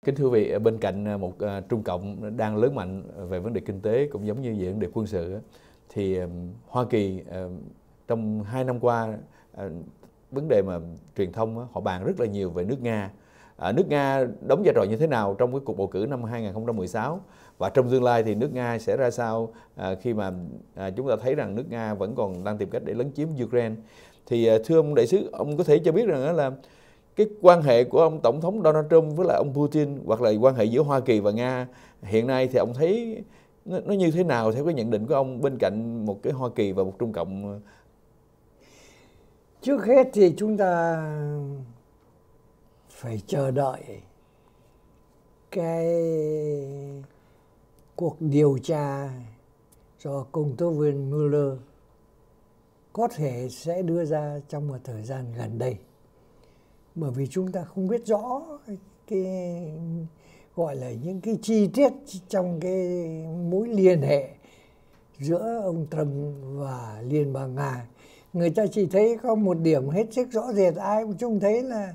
Kính thưa quý vị, bên cạnh một Trung Cộng đang lớn mạnh về vấn đề kinh tế cũng giống như về vấn đề quân sự, thì Hoa Kỳ trong 2 năm qua, vấn đề mà truyền thông họ bàn rất là nhiều về nước Nga. Nước Nga đóng vai trò như thế nào trong cái cuộc bầu cử năm 2016 và trong tương lai thì nước Nga sẽ ra sao khi mà chúng ta thấy rằng nước Nga vẫn còn đang tìm cách để lấn chiếm Ukraine. Thì thưa ông đại sứ, ông có thể cho biết rằng là cái quan hệ của ông Tổng thống Donald Trump với lại ông Putin, hoặc là quan hệ giữa Hoa Kỳ và Nga hiện nay thì ông thấy nó như thế nào theo cái nhận định của ông bên cạnh một cái Hoa Kỳ và một Trung Cộng? Trước hết thì chúng ta phải chờ đợi cái cuộc điều tra do công tố viên Mueller có thể sẽ đưa ra trong một thời gian gần đây. Bởi vì chúng ta không biết rõ cái gọi là những cái chi tiết trong cái mối liên hệ giữa ông Trump và Liên bang Nga. Người ta chỉ thấy có một điểm hết sức rõ rệt, ai cũng trông thấy là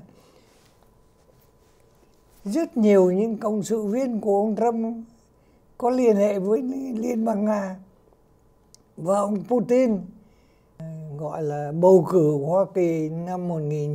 rất nhiều những cộng sự viên của ông Trump có liên hệ với Liên bang Nga. Và ông Putin gọi là bầu cử của Hoa Kỳ năm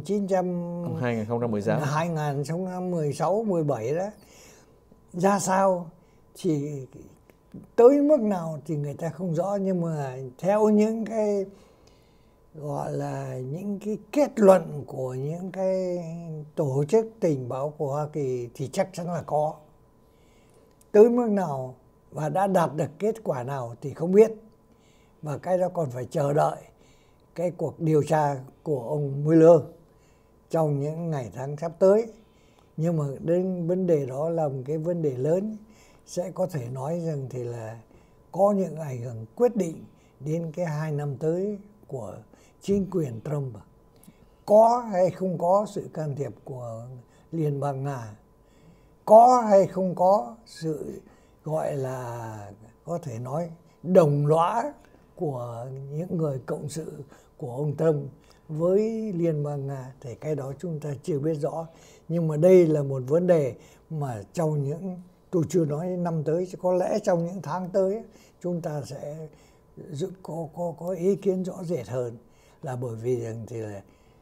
2016, 17 đó ra sao thì tới mức nào thì người ta không rõ, nhưng mà theo những cái gọi là những cái kết luận của những cái tổ chức tình báo của Hoa Kỳ thì chắc chắn là có. Tới mức nào và đã đạt được kết quả nào thì không biết, và cái đó còn phải chờ đợi cái cuộc điều tra của ông Mueller trong những ngày tháng sắp tới. Nhưng mà đến vấn đề đó là một cái vấn đề lớn, sẽ có thể nói rằng thì là có những ảnh hưởng quyết định đến cái 2 năm tới của chính quyền Trump. Có hay không có sự can thiệp của Liên bang Nga, có hay không có sự gọi là có thể nói đồng lõa của những người cộng sự của ông Trump với Liên bang Nga, thì cái đó chúng ta chưa biết rõ. Nhưng mà đây là một vấn đề mà trong những, tôi chưa nói năm tới, chứ có lẽ trong những tháng tới chúng ta sẽ có ý kiến rõ rệt hơn, là bởi vì rằng thì là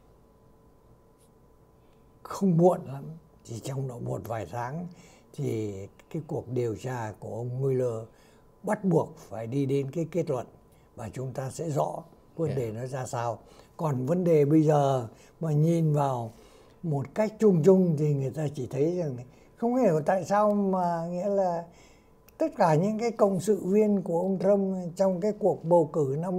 không muộn lắm, chỉ trong độ một vài tháng thì cái cuộc điều tra của ông Mueller bắt buộc phải đi đến cái kết luận và chúng ta sẽ rõ vấn đề nó ra sao. Còn vấn đề bây giờ mà nhìn vào một cách chung chung thì người ta chỉ thấy rằng không hiểu tại sao mà nghĩa là tất cả những cái cộng sự viên của ông Trump trong cái cuộc bầu cử năm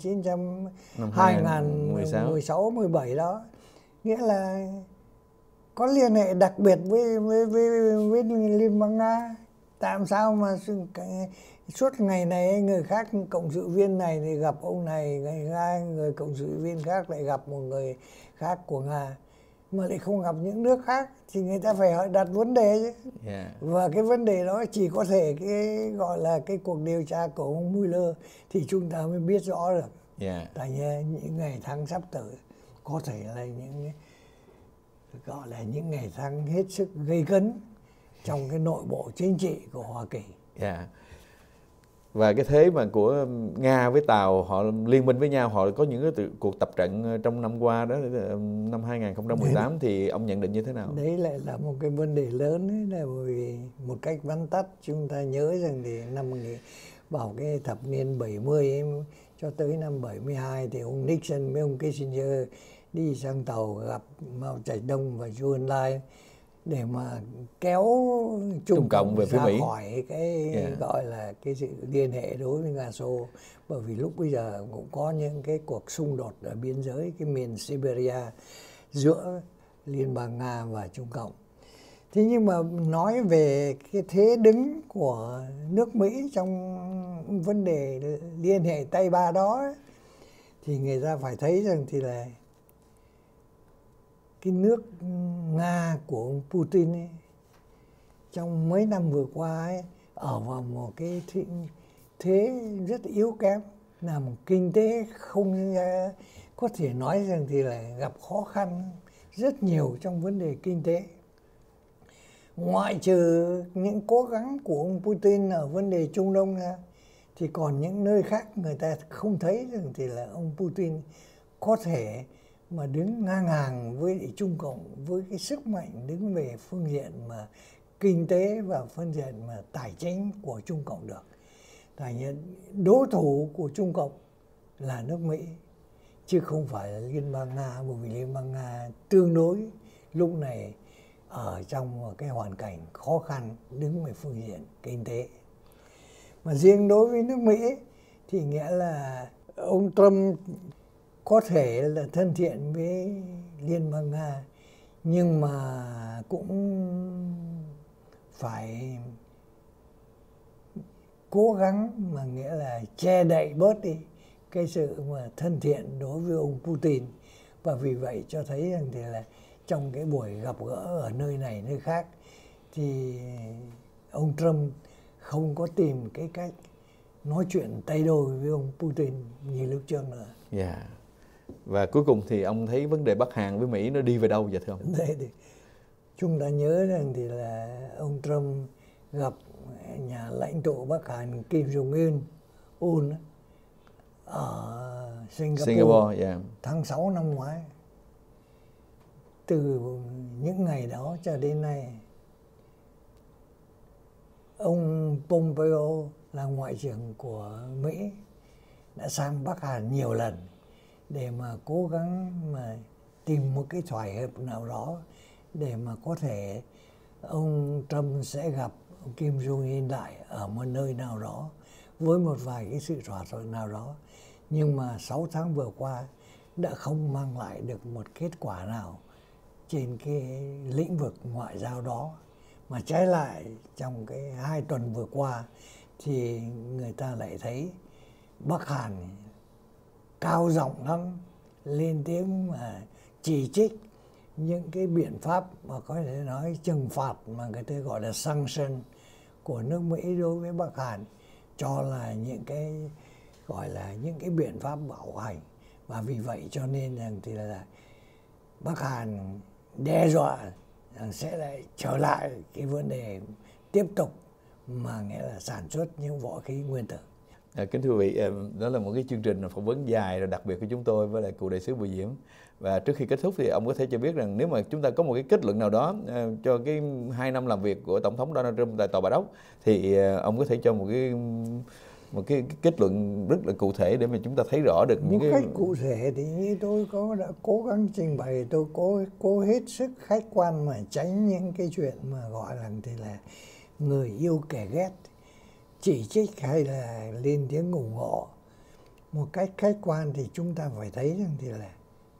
2016, 17 đó, nghĩa là có liên hệ đặc biệt với Liên bang Nga. Tại sao mà suốt ngày này người khác, cộng sự viên này thì gặp ông này, người cộng sự viên khác lại gặp một người khác của Nga, mà lại không gặp những nước khác, thì người ta phải đặt vấn đề chứ. Và cái vấn đề đó chỉ có thể cái gọi là cái cuộc điều tra của ông Mueller thì chúng ta mới biết rõ được. Tại những ngày tháng sắp tới có thể là những gọi là những ngày tháng hết sức gây cấn trong cái nội bộ chính trị của Hoa Kỳ. Và cái thế mà của Nga với Tàu họ liên minh với nhau, họ có những cái cuộc tập trận trong năm qua đó, năm 2018 đấy, thì ông nhận định như thế nào? Đấy lại là một cái vấn đề lớn ấy, là bởi vì một cách vắn tắt chúng ta nhớ rằng thì vào cái thập niên 70 ấy, cho tới năm 72 thì ông Nixon với ông Kissinger đi sang Tàu gặp Mao Trạch Đông và Zhou Enlai để mà kéo Trung Cộng về phía Mỹ khỏi cái gọi là cái sự liên hệ đối với Nga Xô, bởi vì lúc bây giờ cũng có những cái cuộc xung đột ở biên giới cái miền Siberia giữa Liên bang Nga và Trung Cộng. Thế nhưng mà nói về cái thế đứng của nước Mỹ trong vấn đề liên hệ Tây Ba đó thì người ta phải thấy rằng thì là cái nước Nga của ông Putin ấy, trong mấy năm vừa qua ấy, ở vào một cái thế rất yếu kém, là một kinh tế không có thể nói rằng thì là gặp khó khăn rất nhiều trong vấn đề kinh tế. ngoại trừ những cố gắng của ông Putin ở vấn đề Trung Đông ra, thì còn những nơi khác người ta không thấy rằng thì là ông Putin có thể mà đứng ngang hàng với Trung Cộng với cái sức mạnh đứng về phương diện mà kinh tế và phương diện mà tài chính của Trung Cộng được. Tại vì đối thủ của Trung Cộng là nước Mỹ chứ không phải là Liên bang Nga, bởi vì Liên bang Nga tương đối lúc này ở trong một cái hoàn cảnh khó khăn đứng về phương diện kinh tế. Mà riêng đối với nước Mỹ thì nghĩa là ông Trump có thể là thân thiện với Liên bang Nga, nhưng mà cũng phải cố gắng mà nghĩa là che đậy bớt đi cái sự mà thân thiện đối với ông Putin. Và vì vậy cho thấy rằng thì là trong cái buổi gặp gỡ ở nơi này nơi khác thì ông Trump không có tìm cái cách nói chuyện tay đôi với ông Putin như lúc trước nữa. Yeah. Và cuối cùng thì ông thấy vấn đề Bắc Hàn với Mỹ nó đi về đâu vậy thưa ông? Đây thì chúng ta nhớ rằng thì là ông Trump gặp nhà lãnh tụ Bắc Hàn Kim Jong Un ở Singapore yeah. tháng 6 năm ngoái. Từ những ngày đó cho đến nay, ông Pompeo là ngoại trưởng của Mỹ đã sang Bắc Hàn nhiều lần để mà cố gắng mà tìm một cái thỏa hiệp nào đó để mà có thể ông Trump sẽ gặp ông Kim Jong-un lại ở một nơi nào đó với một vài cái sự thỏa thuận nào đó. Nhưng mà 6 tháng vừa qua đã không mang lại được một kết quả nào trên cái lĩnh vực ngoại giao đó. Mà trái lại trong cái 2 tuần vừa qua thì người ta lại thấy Bắc Hàn cao giọng lắm, lên tiếng mà chỉ trích những cái biện pháp mà có thể nói trừng phạt mà người ta gọi là sanction của nước Mỹ đối với Bắc Hàn, cho là những cái gọi là những cái biện pháp bảo hành. Và vì vậy cho nên rằng thì là Bắc Hàn đe dọa rằng sẽ lại trở lại cái vấn đề tiếp tục mà nghĩa là sản xuất những vũ khí nguyên tử. Kính thưa quý vị, đó là một cái chương trình phỏng vấn dài rồi đặc biệt của chúng tôi với lại cụ đại sứ Bùi Diễm. Và trước khi kết thúc thì ông có thể cho biết rằng nếu mà chúng ta có một cái kết luận nào đó cho cái 2 năm làm việc của Tổng thống Donald Trump tại Tòa Bạch Ốc, thì ông có thể cho một cái kết luận rất là cụ thể để mà chúng ta thấy rõ được những cái... Một cách cụ thể thì như tôi đã cố gắng trình bày, tôi cố hết sức khách quan mà tránh những cái chuyện mà gọi là thì là người yêu kẻ ghét, chỉ trích hay là lên tiếng ủng hộ. Một cách khách quan thì chúng ta phải thấy rằng thì là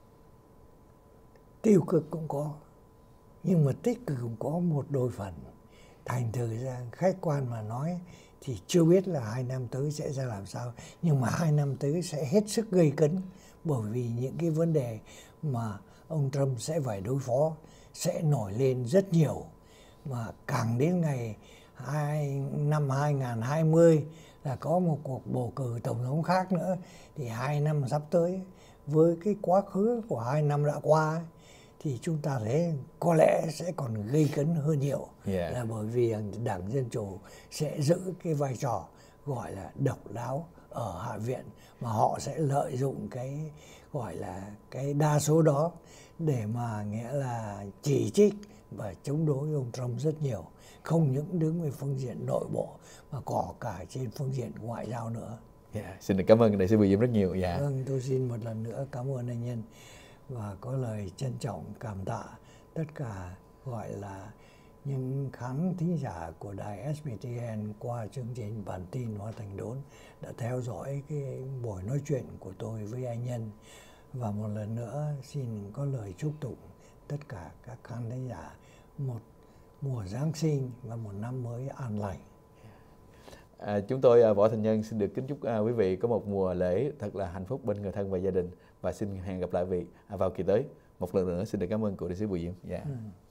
tiêu cực cũng có, nhưng mà tích cực cũng có một đôi phần. Thành thử ra khách quan mà nói thì chưa biết là 2 năm tới sẽ ra làm sao, nhưng mà 2 năm tới sẽ hết sức gây cấn, bởi vì những cái vấn đề mà ông Trump sẽ phải đối phó sẽ nổi lên rất nhiều. Mà càng đến ngày năm 2020 là có một cuộc bầu cử tổng thống khác nữa, thì 2 năm sắp tới với cái quá khứ của 2 năm đã qua thì chúng ta thấy có lẽ sẽ còn gây cấn hơn nhiều. Là bởi vì Đảng Dân Chủ sẽ giữ cái vai trò gọi là độc đáo ở Hạ viện, mà họ sẽ lợi dụng cái gọi là cái đa số đó để mà nghĩa là chỉ trích và chống đối ông Trump rất nhiều, không những đứng về phương diện nội bộ mà có cả trên phương diện ngoại giao nữa. Xin được cảm ơn đại sứ Bùi Diễm rất nhiều. Vâng, tôi xin một lần nữa cảm ơn anh Nhân và có lời trân trọng cảm tạ tất cả gọi là những khán thính giả của đài SBTN qua chương trình Bản tin Hoa Thành Đốn đã theo dõi cái buổi nói chuyện của tôi với anh Nhân. Và một lần nữa xin có lời chúc tụng tất cả các khán thính giả một mùa Giáng sinh và một năm mới an lành. Chúng tôi Võ Thành Nhân xin được kính chúc quý vị có một mùa lễ thật là hạnh phúc bên người thân và gia đình, và xin hẹn gặp lại quý vị vào kỳ tới. Một lần nữa xin được cảm ơn cụ đại sứ Bùi Diễm.